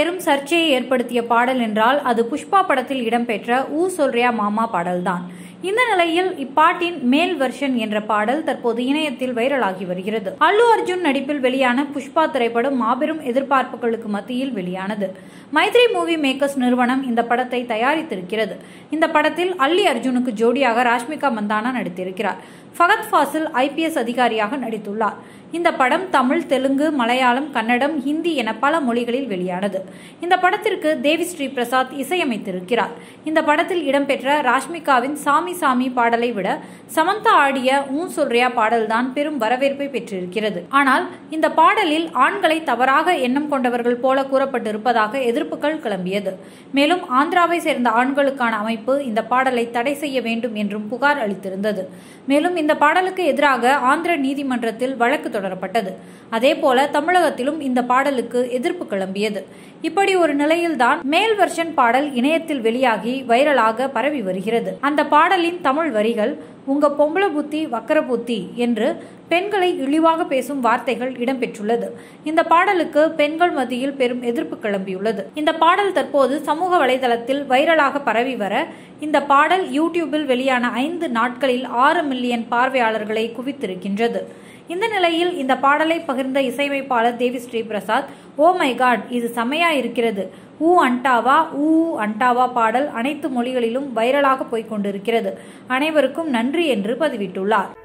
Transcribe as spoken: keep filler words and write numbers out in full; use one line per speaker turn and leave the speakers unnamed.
பெரும் சர்ச்சையை ஏற்படுத்திய பாடல் என்றால் அது புஷ்பா படத்தில் இடம்பெற்ற ஊ சொல்றியா மாமா பாடல்தான். இந்த நிலையில் இப்பாட்டின் மேல் வெர்ஷன் என்ற பாடல் தற்போது இணையத்தில் வைரலாகி வருகிறது. அல்லு அர்ஜுன் நடிப்பில் வெளியான புஷ்பா திரைப்படம் மாபெரும் எதிர்பார்ப்புகளுக்கு மத்தியில் வெளியானது. மைத்ரி மூவி மேக்கர்ஸ் நிறுவனம் இந்த படத்தை தயாரித்திருக்கிறது. இந்த படத்தில் அல்லி அர்ஜுனுக்கு ஜோடியாக ராஷ்மிகா மந்தானா நடித்திருக்கிறார். ஃபகத் ஃபாசில் ஐபிஎஸ் அதிகாரியாக நடித்துள்ளார். இந்த படம் தமிழ், தெலுங்கு, மலையாளம், கன்னடம், ஹிந்தி என பல மொழிகளில் வெளியானது. இந்த படத்திற்கு தேவி ஸ்ரீ பிரசாத் இசையமைத்திருக்கிறார். இந்த படத்தில் இடம்பெற்ற ராஷ்மிகாவின் சாமி சாமி பாடலை விட சமந்தா ஆடிய ஊ சொல்றியா பாடல்தான் பெரும் வரவேற்பை பெற்றிருக்கிறது. ஆனால் இந்த பாடலில் ஆண்களை தவறாக எண்ணம் கொண்டவர்கள் போல கூறப்பட்டிருப்பதாக எதிர்ப்புகள் கிளம்பியது. மேலும் ஆந்திராவை சேர்ந்த ஆண்களுக்கான அமைப்பு இந்த பாடலை தடை செய்ய வேண்டும் என்றும் புகார் அளித்திருந்தது. மேலும் இந்த பாடலுக்கு எதிராக ஆந்திர நீதிமன்றத்தில் வழக்கு தொடரப்பட்டது. அதேபோல தமிழகத்திலும் இந்த பாடலுக்கு எதிர்ப்பு கிளம்பியது. இப்படி ஒரு நிலையில்தான் மேல் வெர்ஷன் பாடல் இணையத்தில் வெளியாகி வைரலாக பரவி வருகிறது. அந்த பாடலின் தமிழ் வரிகள் உங்க பொம்பள புத்தி வக்கர புத்தி என்று பெண்களை இழிவாக பேசும் வார்த்தைகள் இடம்பெற்றுள்ளது. இந்த பாடலுக்கு பெண்கள் மத்தியில் பெரும் எதிர்ப்பு கிளம்பியுள்ளது. இந்த பாடல் தற்போது சமூக வலைதளத்தில் வைரலாக பரவி வர இந்த பாடல் யூடியூபில் வெளியான ஐந்து நாட்களில் ஆறு மில்லியன் பார்வையாளர்களை குவித்திருக்கின்றது. இந்த நிலையில் இந்த பாடலை பகிர்ந்த இசையமைப்பாளர் Devi Sri Prasad, oh my God, இது செமையா இருக்கிறது, ஊ அண்டாவா ஊ அண்டாவா பாடல் அனைத்து மொழிகளிலும் வைரலாக போய்கொண்டிருக்கிறது, அனைவருக்கும் நன்றி என்று பதிவிட்டுள்ளார்.